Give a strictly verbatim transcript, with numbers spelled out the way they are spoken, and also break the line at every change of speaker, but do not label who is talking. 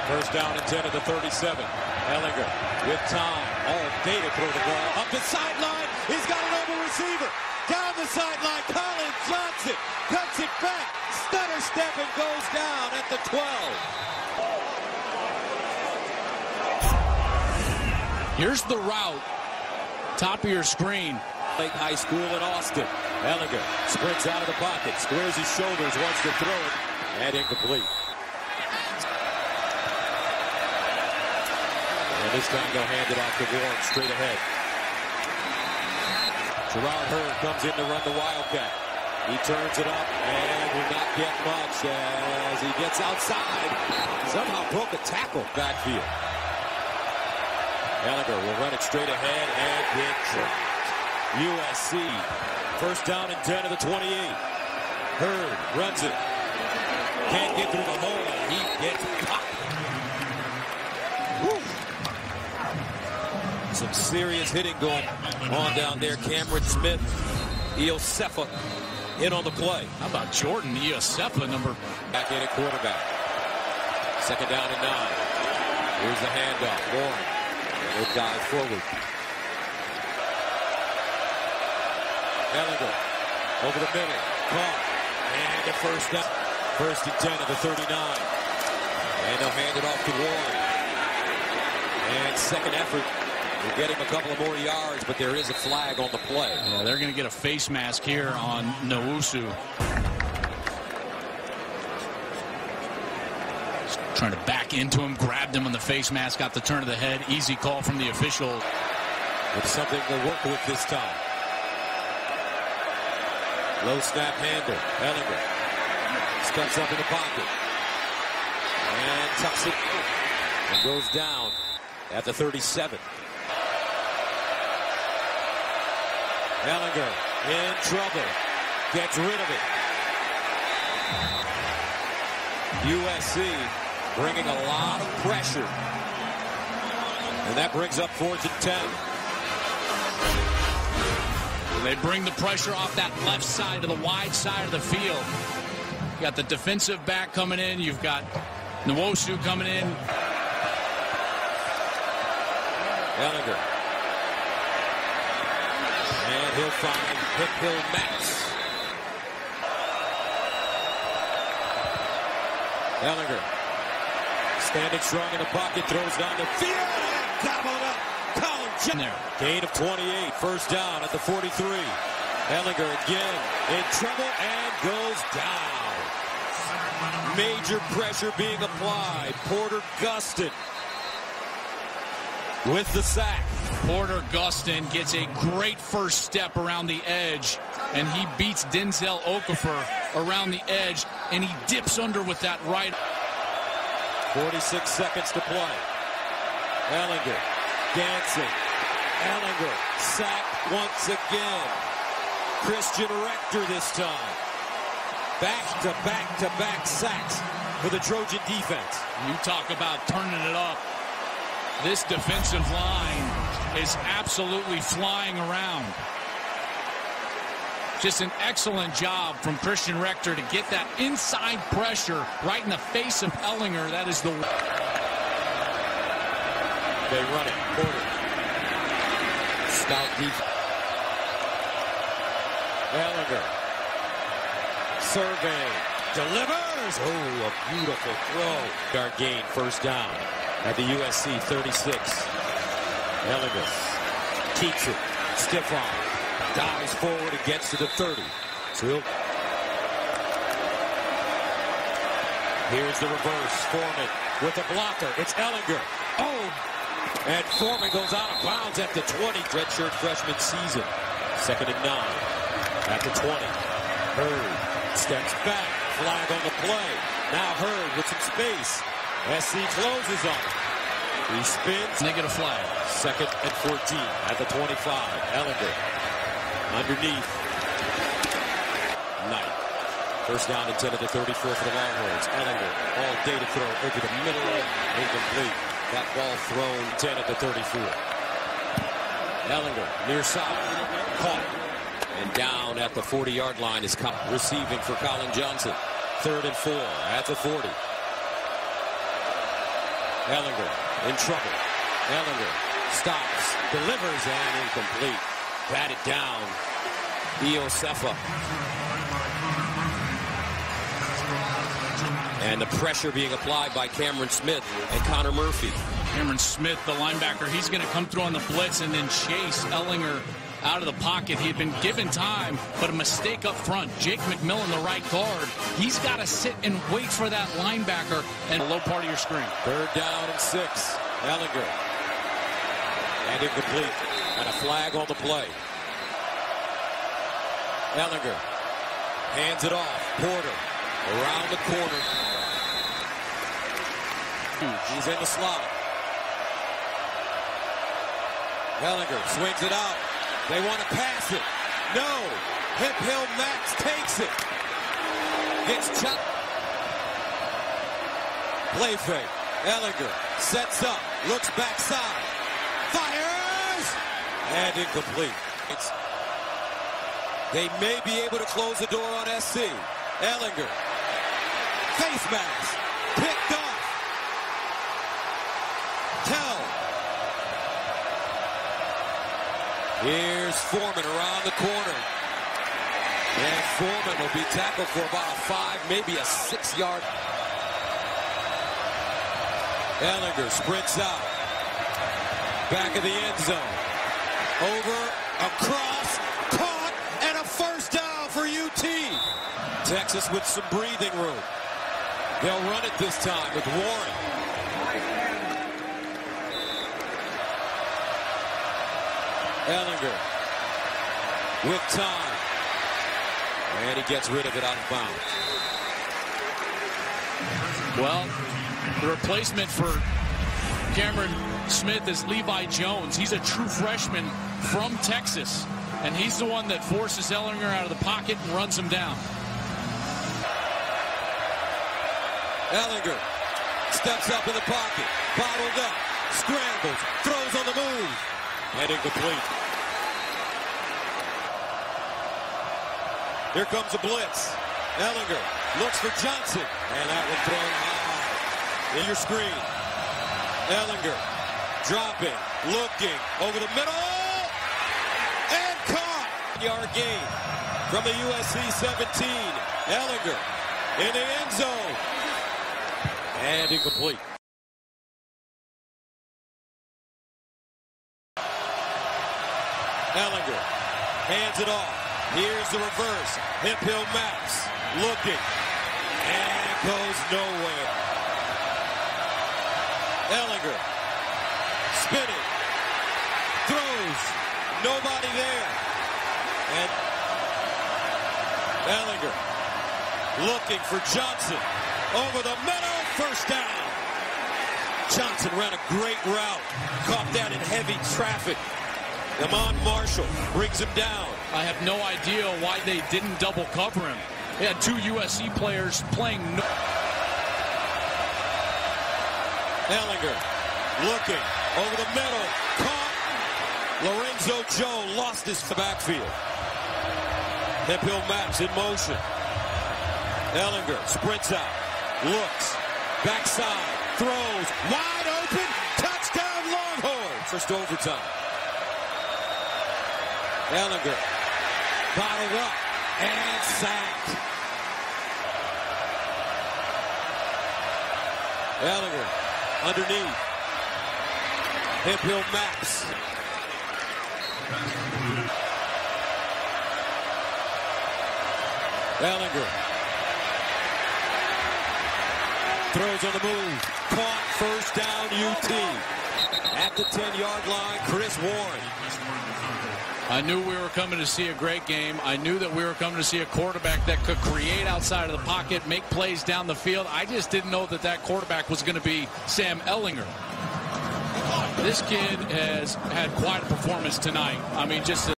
First down and ten at the thirty-seven. Ehlinger with time all day to throw the ball. Up the sideline. He's got an open receiver. Down the sideline. Colin Johnson cuts it back. Stutter step and goes down at the twelve.
Here's the route. Top of your screen.
Lake High School in Austin. Ehlinger sprints out of the pocket. Squares his shoulders. Wants to throw it. And incomplete. And this time they'll hand it off to Warren straight ahead. Gerard Hurd comes in to run the Wildcat. He turns it up and will not get much as he gets outside. Somehow broke a tackle backfield. Ehlinger will run it straight ahead and get tripped. U S C first down and ten of the twenty-eight. Hurd runs it. Can't get through the hole. He gets popped. Some serious hitting going on down there. Cameron Smith, Iosefa in on the play.
How about Jordan Iosefa, number
back in at quarterback. Second down and nine. Here's the handoff. Warren. And it dives forward. Ehlinger over the middle. Caught. And the first down. First and ten of the thirty-nine. And they'll hand it off to Warren. And second effort. We'll get him a couple of more yards, but there is a flag on the play.
Yeah, they're going to get a face mask here on Nwosu. Trying to back into him, grabbed him on the face mask, got the turn of the head. Easy call from the official.
It's something to work with this time. Low snap handle. Ehlinger steps up in the pocket. And tucks it. And goes down at the thirty-seven. Ehlinger in trouble. Gets rid of it. U S C bringing a lot of pressure. And that brings up fourth and ten.
They bring the pressure off that left side to the wide side of the field. You got the defensive back coming in. You've got Nwosu coming in.
Ehlinger. And he'll find Hip-Hill Max. Ehlinger standing strong in the pocket, throws down the field. Got him on up. Colin Johnson there. Gain of twenty-eight. First down at the forty-three. Ehlinger again in trouble and goes down. Major pressure being applied. Porter Gustin with the sack.
Porter Gustin gets a great first step around the edge, and he beats Denzel Okafor around the edge, and he dips under with that right.
forty-six seconds to play. Ehlinger dancing. Ehlinger sacked once again. Christian Rector this time. Back to back to back sacks for the Trojan defense.
You talk about turning it up. This defensive line is absolutely flying around. Just an excellent job from Christian Rector to get that inside pressure right in the face of Ehlinger. That is the...
They run it. Porter. Stout defense. Ehlinger. Survey. Delivers. Oh, a beautiful throw. Yard gain. First down at the U S C thirty-six. Ehlinger keeps it. Stiff arm. Dives forward and gets to the thirty. So he'll... Here's the reverse. Foreman with a blocker. It's Ehlinger. Oh! And Foreman goes out of bounds at the twenty. Redshirt freshman season. Second and nine. At the twenty. Hurd steps back. Flag on the play. Now Hurd with some space. S C closes on him. He spins.
They get a flag.
Second and fourteen at the twenty-five. Ehlinger underneath. Knight. First down and ten at the thirty-four for the Longhorns. Ehlinger all day to throw over the middle. Incomplete. That ball thrown ten at the thirty-four. Ehlinger near side. Caught. And down at the forty-yard line is receiving for Colin Johnson. Third and four at the forty. Ehlinger in trouble. Ehlinger stops, delivers, and incomplete. Batted down. Iosefa. And the pressure being applied by Cameron Smith and Connor Murphy.
Cameron Smith, the linebacker, he's going to come through on the blitz and then chase Ehlinger out of the pocket. He had been given time, but a mistake up front. Jake McMillan, the right guard, he's got to sit and wait for that linebacker and the low part of your screen.
Third down and six. Ehlinger. And incomplete. And a flag on the play. Ehlinger hands it off. Porter around the corner. He's in the slot. Ehlinger swings it out. They want to pass it. No. Hip Hill Max takes it. Gets chopped. Play fake. Ehlinger sets up. Looks backside. Fires! And incomplete. It's, they may be able to close the door on S C. Ehlinger. Face mask. Picked off. Tell. Here's Foreman around the corner. And Foreman will be tackled for about a five, maybe a six-yard. Ehlinger sprints out. Back of the end zone. Over, across, caught, and a first down for U T. Texas with some breathing room. They'll run it this time with Warren. Ehlinger with time. And he gets rid of it out of bounds.
Well, the replacement for Cameron Smith is Levi Jones. He's a true freshman from Texas. And he's the one that forces Ehlinger out of the pocket and runs him down.
Ehlinger steps up in the pocket. Bottled up. Scrambles. Throws on the move. And incomplete. Here comes a blitz. Ehlinger looks for Johnson. And that one thrown high. In your screen. Ehlinger dropping, looking, over the middle. And caught. Yard gain from the U S C seventeen. Ehlinger in the end zone. And incomplete. Ehlinger hands it off. Here's the reverse. Hip Hill Max looking. And goes nowhere. Ehlinger spinning. Throws. Nobody there. And Ehlinger looking for Johnson. Over the middle. First down. Johnson ran a great route. Caught that in heavy traffic. Amon Marshall brings him down.
I have no idea why they didn't double cover him. They had two U S C players playing. No
Ehlinger looking over the middle. Caught. Lorenzo Joe lost his backfield. Hip Hill Max in motion. Ehlinger sprints out. Looks. Backside. Throws. Wide open. Touchdown Longhorns. First overtime. Ehlinger bottled up and sacked. Ehlinger underneath. Hip Hill Max. Ehlinger throws on the move. Caught. First down U T. At the ten-yard line, Chris Warren.
I knew we were coming to see a great game. I knew that we were coming to see a quarterback that could create outside of the pocket, make plays down the field. I just didn't know that that quarterback was going to be Sam Ehlinger. This kid has had quite a performance tonight. I mean, just